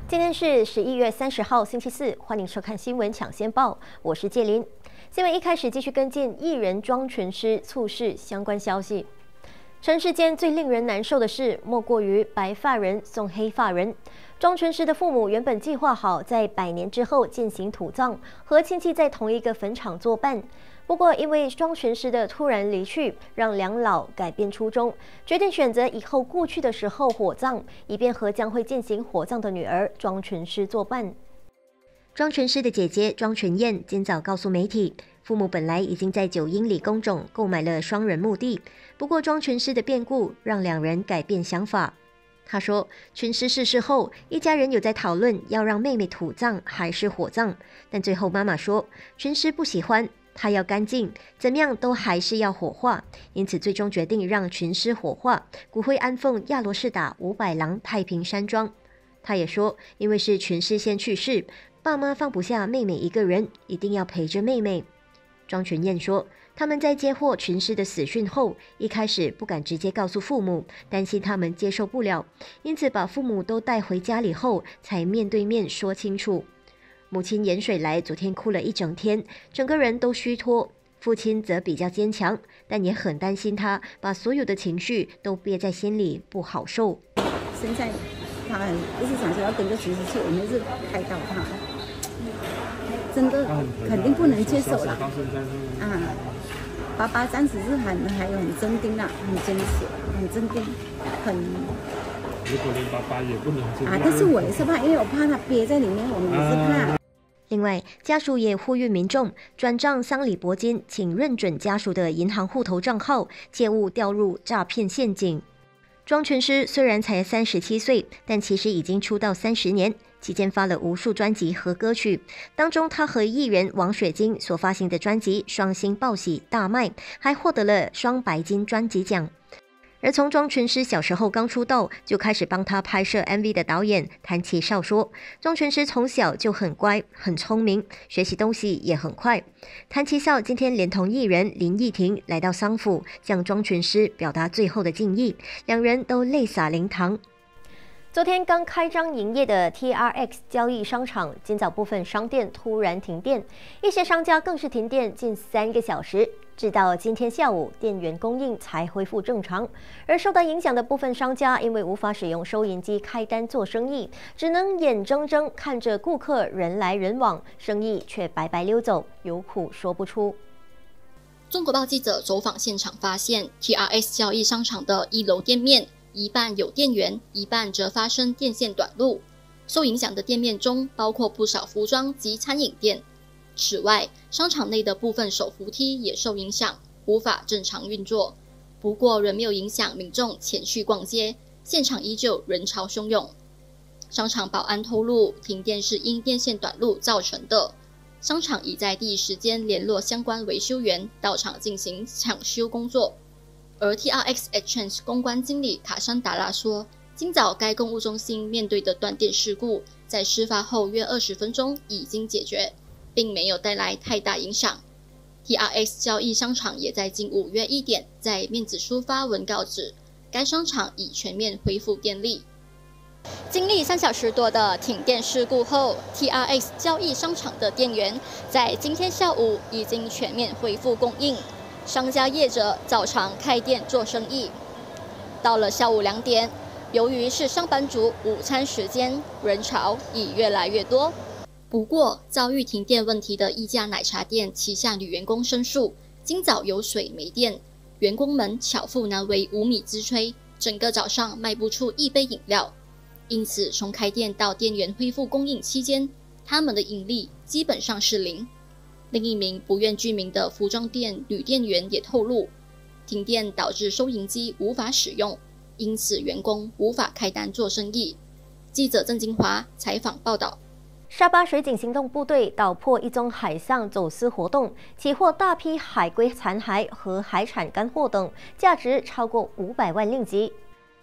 今天是11月30号，星期四，欢迎收看新闻抢先报，我是介琳。新闻一开始继续跟进艺人庄全师猝逝相关消息。尘世间最令人难受的事，莫过于白发人送黑发人。庄全师的父母原本计划好在100年之后进行土葬，和亲戚在同一个坟场作伴。不过，因为庄全师的突然离去，让两老改变初衷，决定选择以后故去的时候火葬，以便和将会进行火葬的女儿庄全师作伴。庄全师的姐姐庄全燕今早告诉媒体，父母本来已经在9英里工种购买了双人墓地，不过庄全师的变故让两人改变想法。他说，全师逝世后，一家人有在讨论要让妹妹土葬还是火葬，但最后妈妈说，全师不喜欢，他要干净，怎么样都还是要火化，因此最终决定让全师火化，骨灰安奉亚罗士打500廊太平山庄。他也说，因为是全师先去世，爸妈放不下妹妹一个人，一定要陪着妹妹。庄全燕说，他们在接获全师的死讯后，一开始不敢直接告诉父母，担心他们接受不了，因此把父母都带回家里后，才面对面说清楚。母亲盐水来昨天哭了一整天，整个人都虚脱。父亲则比较坚强，但也很担心他把所有的情绪都憋在心里，不好受。 现在他一直想说要跟着全师去，我们是开导他，真的肯定不能接受了。爸爸暂时是还有很镇定啦，很坚持，很镇定，很。 如果连爸爸也不能这样， 但是我也是怕，因为我怕他憋在里面，我们也是怕。 另外，家属也呼吁民众转账丧礼拨金，请认准家属的银行户头账号，切勿掉入诈骗陷阱。庄全师虽然才37岁，但其实已经出道30年，期间发了无数专辑和歌曲，当中他和艺人王雪晶所发行的专辑《双星报喜》大卖，还获得了双白金专辑奖。而从庄全师小时候刚出道就开始帮他拍摄 MV 的导演谭其少说，庄全师从小就很乖很聪明，学习东西也很快。谭其少今天连同艺人林忆婷来到丧府，向庄全师表达最后的敬意，两人都泪洒灵堂。昨天刚开张营业的 TRX 交易商场，今早部分商店突然停电，一些商家更是停电近3个小时，直到今天下午，电源供应才恢复正常。而受到影响的部分商家，因为无法使用收银机开单做生意，只能眼睁睁看着顾客人来人往，生意却白白溜走，有苦说不出。 中国报记者走访现场发现 ，TRX 交易商场的1楼店面一半有电源，一半则发生电线短路。受影响的店面中包括不少服装及餐饮店。此外，商场内的部分手扶梯也受影响，无法正常运作。不过仍没有影响民众前去逛街，现场依旧人潮汹涌。商场保安透露，停电是因电线短路造成的。商场已在第一时间联络相关维修员到场进行抢修工作。而 TRX Exchange 公关经理卡山达拉说，今早该购物中心面对的断电事故，在事发后约20分钟已经解决，并没有带来太大影响。TRX 交易商场也在近5月1点在面子书发文告知，该商场已全面恢复电力。经历3小时多的停电事故后， TRX 交易商场的电源在今天下午已经全面恢复供应。商家业者照常开店做生意。到了下午2点，由于是上班族午餐时间，人潮已越来越多。不过，遭遇停电问题的一家奶茶店旗下女员工申诉，今早有水没电，员工们巧妇难为无米之炊，整个早上卖不出1杯饮料。因此，从开店到电源恢复供应期间，他们的盈利基本上是0。另一名不愿具名的服装店女店员也透露，停电导致收银机无法使用，因此员工无法开单做生意。记者郑金华采访报道。 沙巴水警行动部队捣破一宗海上走私活动，起获大批海龟残骸和海产干货等，价值超过500万令吉。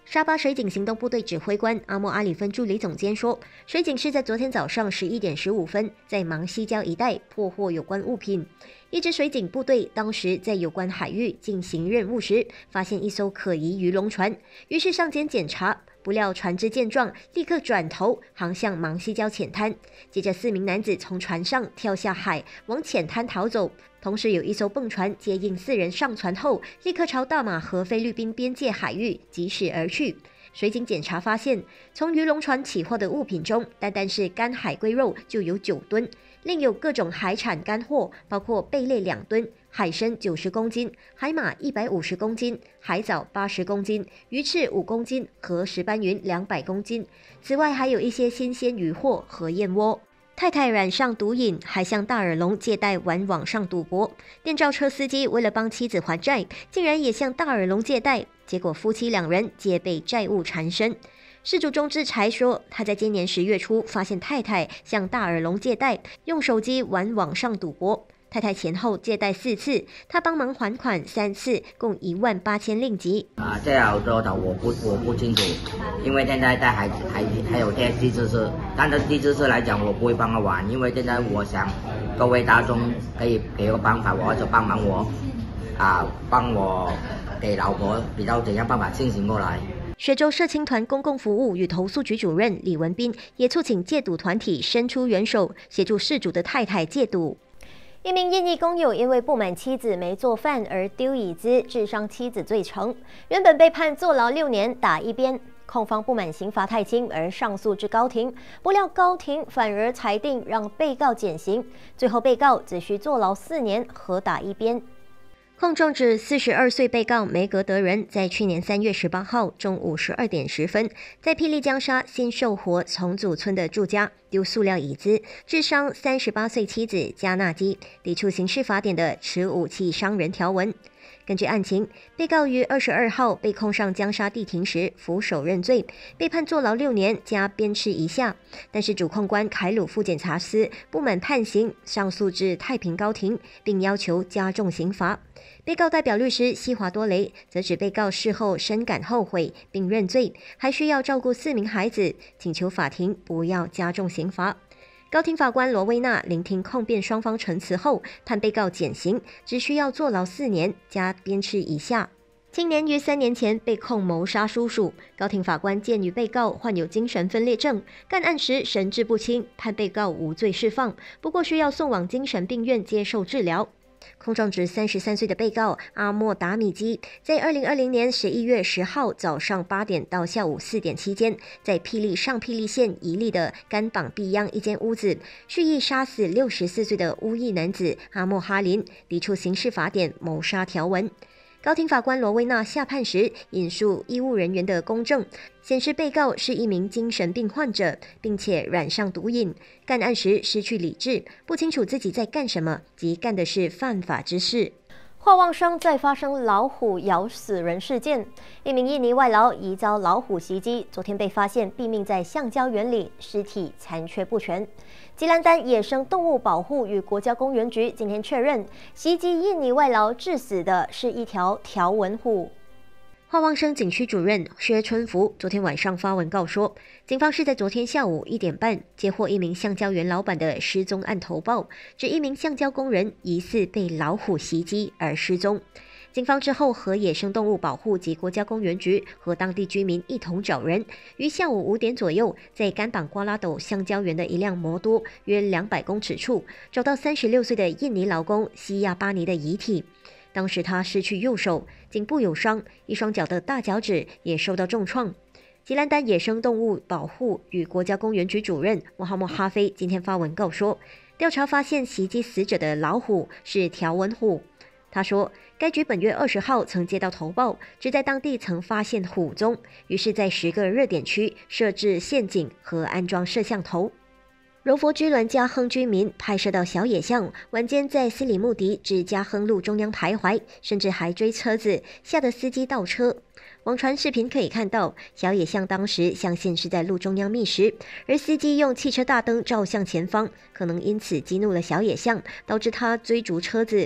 沙巴水警行动部队指挥官阿莫阿里分助理总监说，水警是在昨天早上11点15分在芒西礁一带破获有关物品。一支水警部队当时在有关海域进行任务时，发现一艘可疑鱼龙船，于是上舰检查。不料船只见状，立刻转头航向芒西礁浅滩。接着4名男子从船上跳下海，往浅滩逃走。同时有一艘蹦船接应4人上船后，立刻朝大马和菲律宾边界海域疾驶而去。水警检查发现，从鱼龙船起获的物品中，单是干海龟肉就有9吨，另有各种海产干货，包括贝类2吨、海参90公斤、海马150公斤、海藻80公斤、鱼翅5公斤和石斑鱼200公斤。此外，还有一些新鲜渔获和燕窝。太太染上毒瘾，还向大耳窿借贷玩网上赌博。电召车司机为了帮妻子还债，竟然也向大耳窿借贷，结果夫妻2人皆被债务缠身。事主钟志才说，他在今年10月初发现太太向大耳窿借贷，用手机玩网上赌博。太太前后借贷4次，他帮忙还款3次，共18000令吉。 这好多的我不清楚，因为现在还有些地质师，但是地质师来讲我不会帮他玩，因为现在我想各位大众可以给个办法，我就帮忙我帮我给老婆比较怎样办法进行过来。 雪州社青团公共服务与投诉局主任李文斌也促请戒赌团体伸出援手，协助事主的太太戒赌。一名印尼工友因为不满妻子没做饭而丢椅子，致伤妻子罪成，原本被判坐牢6年打一边。控方不满刑罚太轻而上诉至高庭，不料高庭反而裁定让被告减刑，最后被告只需坐牢4年，合打一边。控状指42岁被告梅格德人在去年3月18号中午12点10分，在霹雳江沙新寿活重组村的住家丢塑料椅子，致伤38岁妻子加纳基，抵触刑事法典的持武器伤人条文。根据案情，被告于22号被控上江沙地庭时俯首认罪，被判坐牢6年加鞭笞1下。但是主控官凯鲁副检察司不满判刑，上诉至太平高庭，并要求加重刑罚。被告代表律师西华多雷则指被告事后深感后悔并认罪，还需要照顾4名孩子，请求法庭不要加重刑罚。高庭法官罗威纳聆听控辩双方陈词后，判被告减刑，只需要坐牢4年加鞭笞1下。青年于3年前被控谋杀叔叔，高庭法官鉴于被告患有精神分裂症，干案时神志不清，判被告无罪释放，不过需要送往精神病院接受治疗。控状指33岁的被告阿莫达米基，在2020年11月10号早上8点到下午4点期间，在霹雳上霹雳县宜利的甘榜碧央一间屋子，蓄意杀死64岁的乌裔男子阿莫哈林，抵触刑事法典谋杀条文。高庭法官罗威纳下判时引述医务人员的公证，显示被告是一名精神病患者，并且染上毒瘾，干案时失去理智，不清楚自己在干什么，及干的是犯法之事。话望生再发生老虎咬死人事件，一名印尼外劳疑遭老虎袭击，昨天被发现毙命在橡胶园里，尸体残缺不全。吉兰丹野生动物保护与国家公园局今天确认，袭击印尼外劳致死的是一条条纹虎。话望生景区主任薛春福昨天晚上发文告说，警方是在昨天下午1点半接获一名橡胶园老板的失踪案投报，指一名橡胶工人疑似被老虎袭击而失踪。警方之后和野生动物保护及国家公园局和当地居民一同找人，于下午5点左右，在甘榜瓜拉斗橡胶园的一辆摩多约200公尺处，找到36岁的印尼劳工西亚巴尼的遗体。当时他失去右手，颈部有伤，一双脚的大脚趾也受到重创。吉兰丹野生动物保护与国家公园局主任穆罕默哈菲今天发文告说，调查发现袭击死者的老虎是条纹虎。他说，该局本月20号曾接到投报，指在当地曾发现虎踪，于是在10个热点区设置陷阱和安装摄像头。柔佛居伦嘉亨居民拍摄到小野象晚间在斯里穆迪至嘉亨路中央徘徊，甚至还追车子，吓得司机倒车。网传视频可以看到，小野象当时相信是在路中央觅食，而司机用汽车大灯照向前方，可能因此激怒了小野象，导致他追逐车子。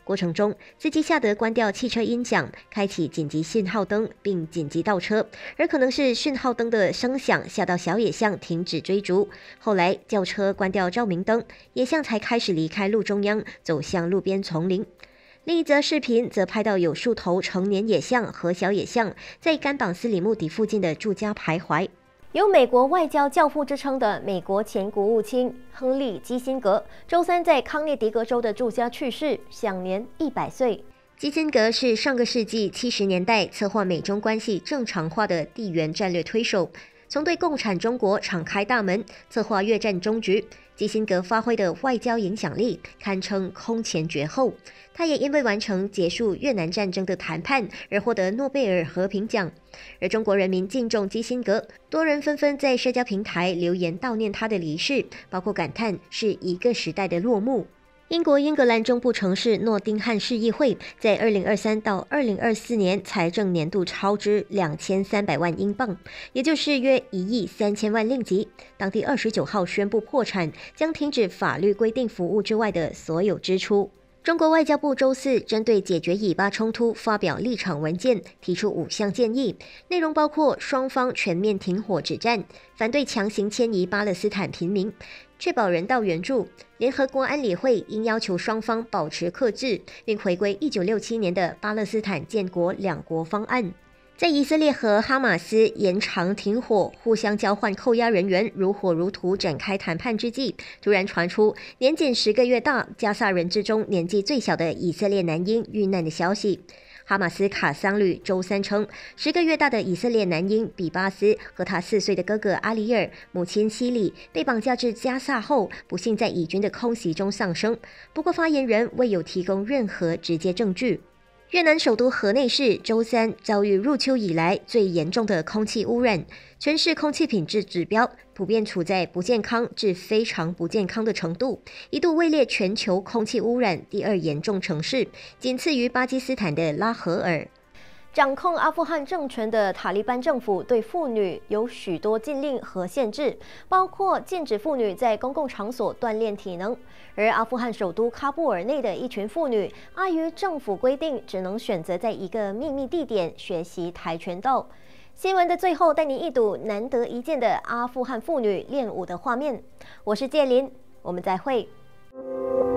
过程中，司机吓得关掉汽车音响，开启紧急信号灯，并紧急倒车。而可能是讯号灯的声响吓到小野象停止追逐。后来轿车关掉照明灯，野象才开始离开路中央，走向路边丛林。另一则视频则拍到有数头成年野象和小野象在甘榜斯里穆迪附近的住家徘徊。有美国外交教父之称的美国前国务卿亨利·基辛格，周三在康涅狄格州的住家去世，享年100岁。基辛格是上个世纪70年代策划美中关系正常化的地缘战略推手，从对共产中国敞开大门，策划越战终局。基辛格发挥的外交影响力堪称空前绝后。他也因为完成结束越南战争的谈判而获得诺贝尔和平奖。而中国人民敬重基辛格，多人纷纷在社交平台留言悼念他的离世，包括感叹是一个时代的落幕。英国英格兰中部城市诺丁汉市议会在2023到2024年财政年度超支2300万英镑，也就是约1亿3000万令吉。当地29号宣布破产，将停止法律规定服务之外的所有支出。中国外交部周四针对解决以巴冲突发表立场文件，提出5项建议，内容包括双方全面停火止战，反对强行迁移巴勒斯坦平民，确保人道援助。联合国安理会应要求双方保持克制，并回归1967年的巴勒斯坦建国2国方案。在以色列和哈马斯延长停火、互相交换扣押人员如火如荼展开谈判之际，突然传出年仅10个月大、加萨人之中年纪最小的以色列男婴遇难的消息。哈马斯卡桑旅周三称，10个月大的以色列男婴比巴斯和他4岁的哥哥阿里尔、母亲西里被绑架至加萨后，不幸在以军的空袭中丧生。不过，发言人未有提供任何直接证据。越南首都河内市周三遭遇入秋以来最严重的空气污染，全市空气品质指标普遍处在不健康至非常不健康的程度，一度位列全球空气污染第2严重城市，仅次于巴基斯坦的拉合尔。掌控阿富汗政权的塔利班政府对妇女有许多禁令和限制，包括禁止妇女在公共场所锻炼体能。而阿富汗首都喀布尔内的一群妇女，碍于政府规定，只能选择在一个秘密地点学习跆拳道。新闻的最后，带您一睹难得一见的阿富汗妇女练舞的画面。我是介琳，我们再会。